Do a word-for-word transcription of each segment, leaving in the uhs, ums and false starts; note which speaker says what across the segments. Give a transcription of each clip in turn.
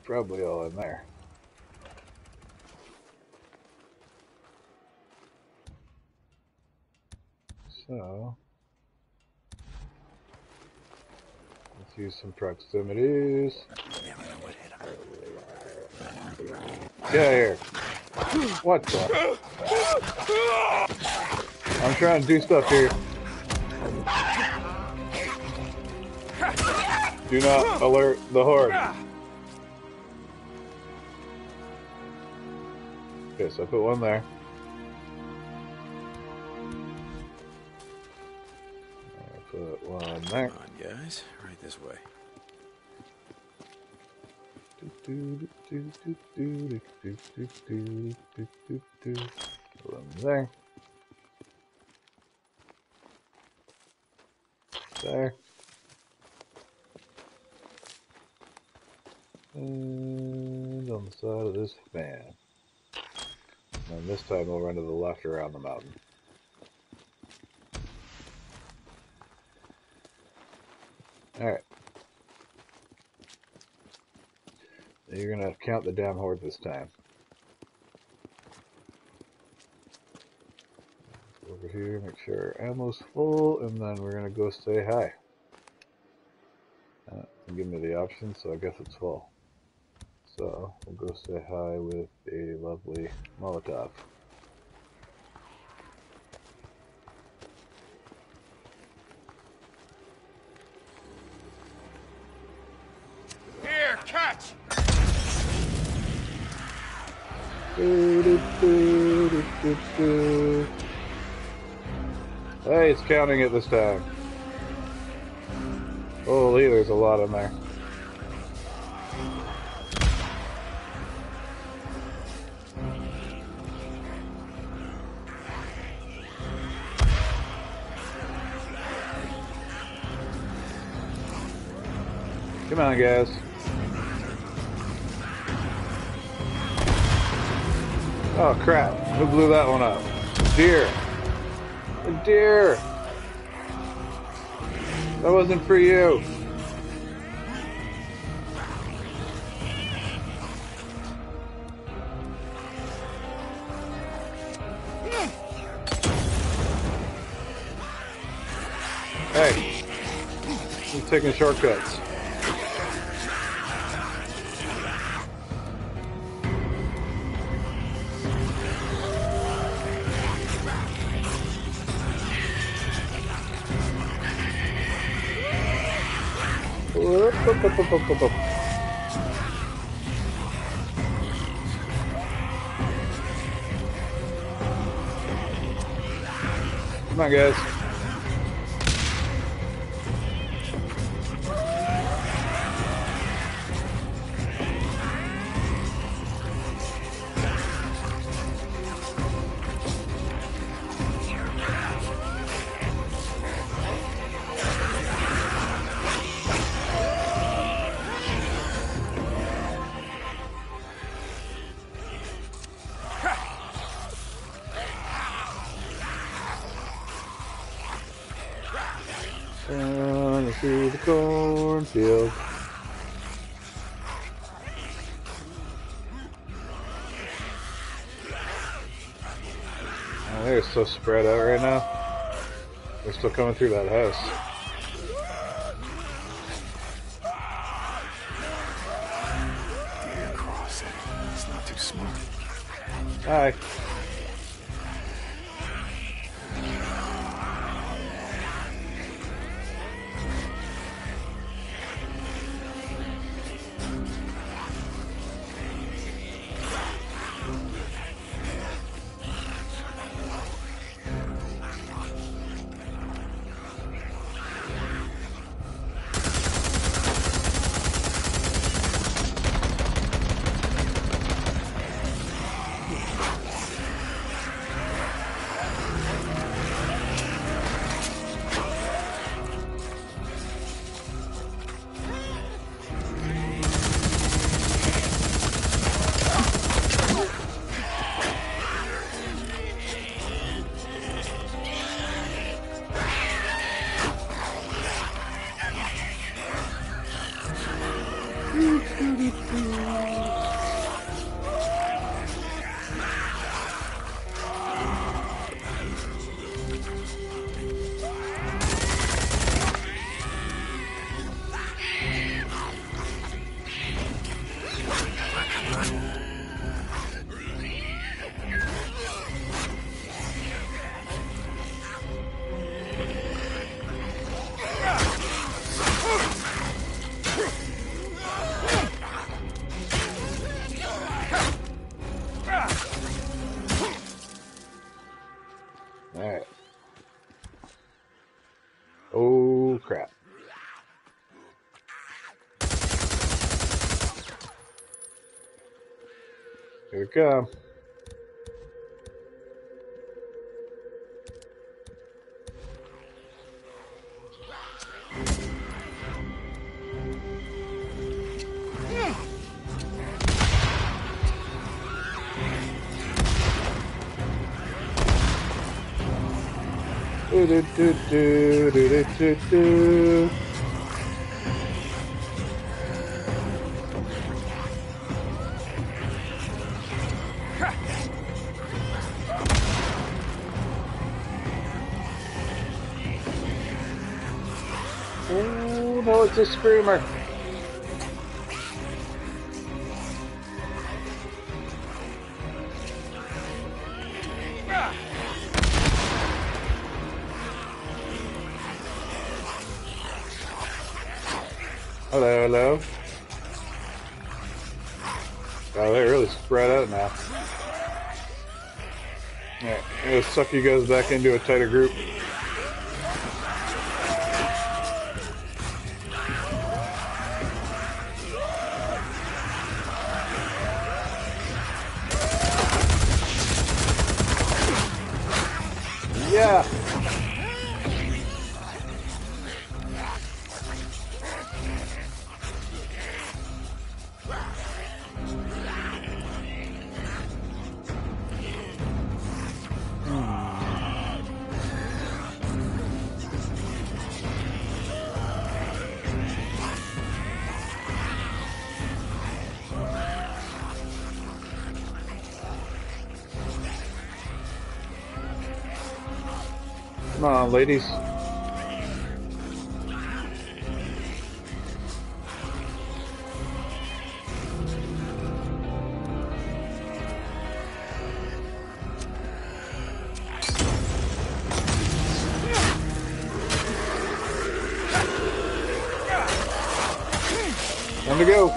Speaker 1: Probably all in there. So let's use some proximities. Get out of here. What the? I'm trying to do stuff here. Do not alert the Horde. Okay, so I put one there. I put one there.
Speaker 2: Come on, guys. Right this way.
Speaker 1: One there. There. And on the side of this fan. And this time we'll run to the left around the mountain. Alright. You're gonna count the damn Horde this time. Over here, make sure our ammo's full, and then we're gonna go say hi. Uh, give me the option, so I guess it's full. So we'll go say hi with a lovely Molotov.
Speaker 3: Here, catch!
Speaker 1: Do, do, do, do, do, do. Hey, it's counting it this time. Holy, there's a lot in there. Come on, guys. Oh crap, who blew that one up? Deer. A deer. That wasn't for you. Hey, I'm taking shortcuts. Come on, guys. Running through the cornfield. Oh, they're so spread out right now. They're still coming through that house.
Speaker 2: You're crossing. It's not too smart.
Speaker 1: Hi. Here we come. Do do do do do do do. Oh no, it's a screamer. Hello, hello. Oh, they really spread out now. Yeah, it'll suck you guys back into a tighter group. Yeah. Come on, ladies. Time to go.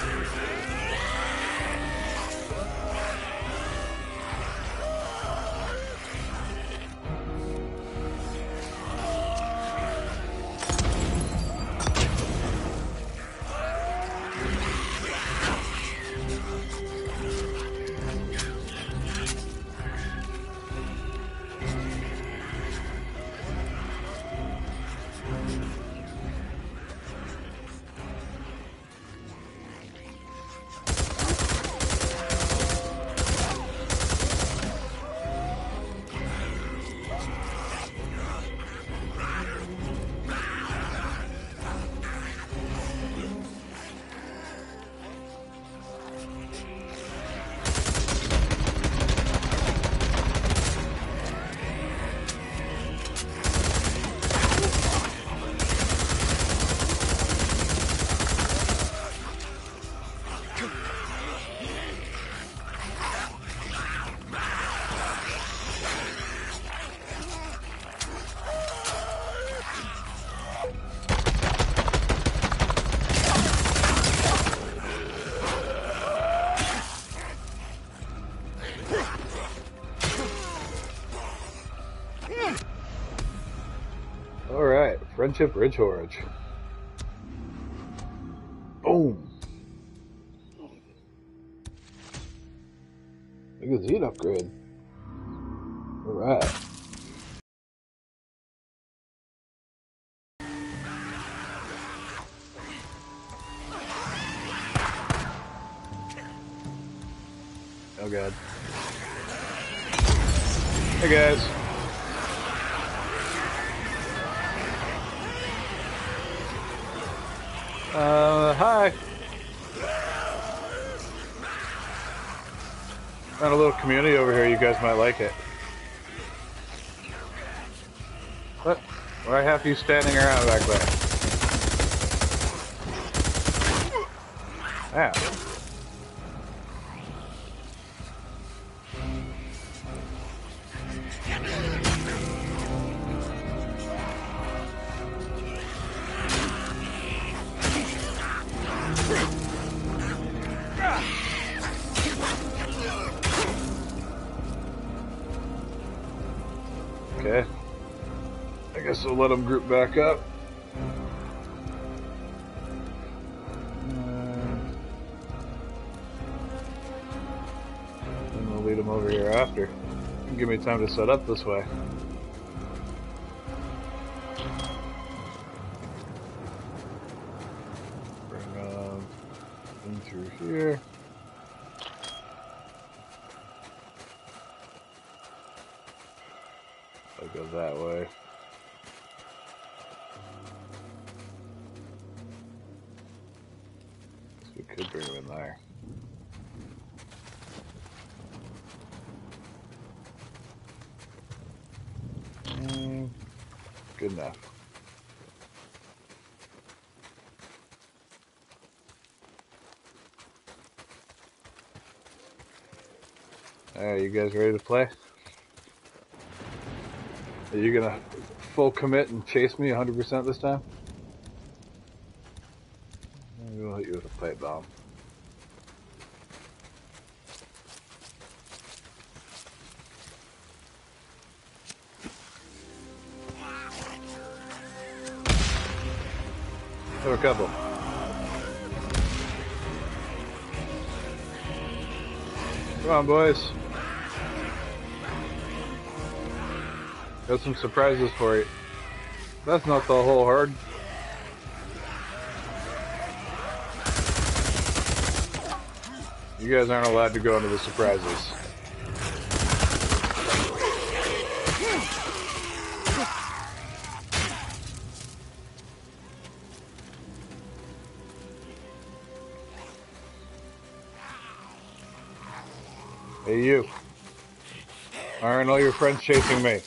Speaker 1: Alright, Friendship Ridge Horde. Boom! Magazine upgrade. Alright. Oh god. Hey guys. Uh, hi. Got a little community over here, you guys might like it. What? Why have you standing around back there? Yeah. Okay. I guess we'll let them group back up. Uh, come over here after. Give me time to set up this way. Bring um, in through here. I'll go that way. Guess we could bring him in there. Mm, good enough. Alright, you guys ready to play? Are you gonna full commit and chase me one hundred percent this time? Maybe we'll hit you with a pipe bomb. Have a couple. Come on, boys. Got some surprises for you. That's not the whole horde. You guys aren't allowed to go into the surprises. Hey, you. Aren't all your friends chasing me?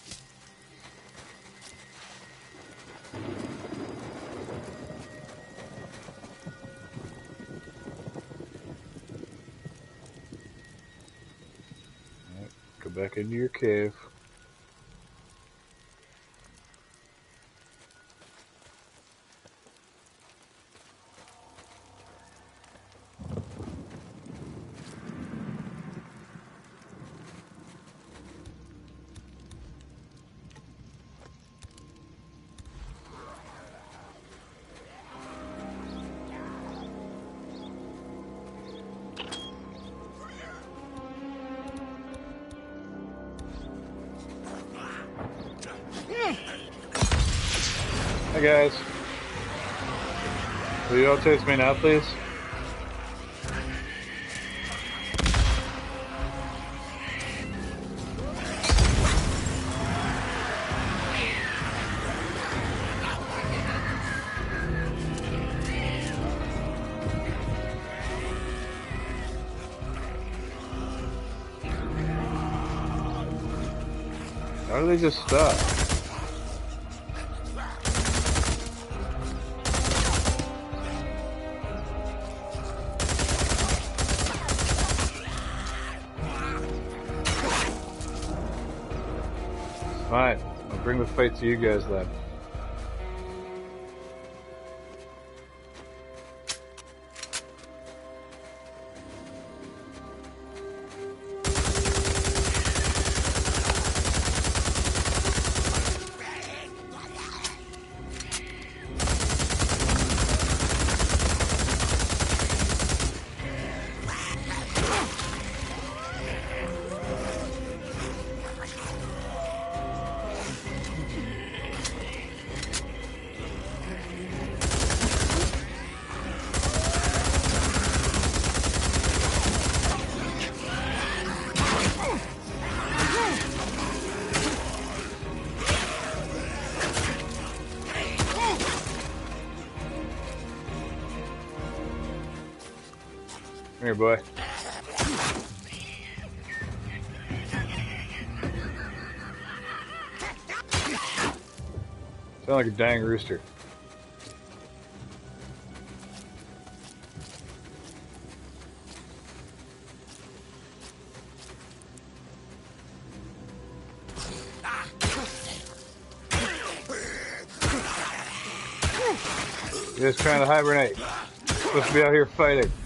Speaker 1: Alright, go back into your cave. Hi guys. Will you all chase me now, please? How do they just stop? Fine, I'll bring the fight to you guys then. Come here, boy. Sound like a dying rooster. You guys trying to hibernate. Supposed to be out here fighting.